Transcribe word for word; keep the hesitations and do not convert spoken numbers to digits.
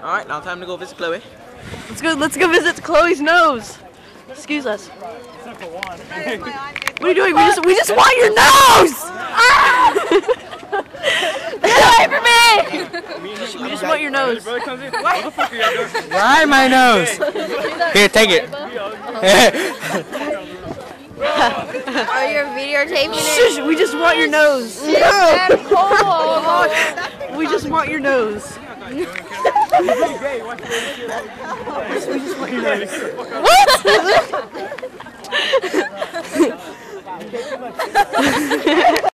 All right, now time to go visit Chloe. Let's go. Let's go visit Chloe's nose. Excuse us. What are you doing? We just we just want your nose. Ah! Get away from me! We just want your nose. Why my nose? Here, take it. Oh, you're videotaping it? Shush, we just want your nose. No. We just want your nose. We just want your nose. What?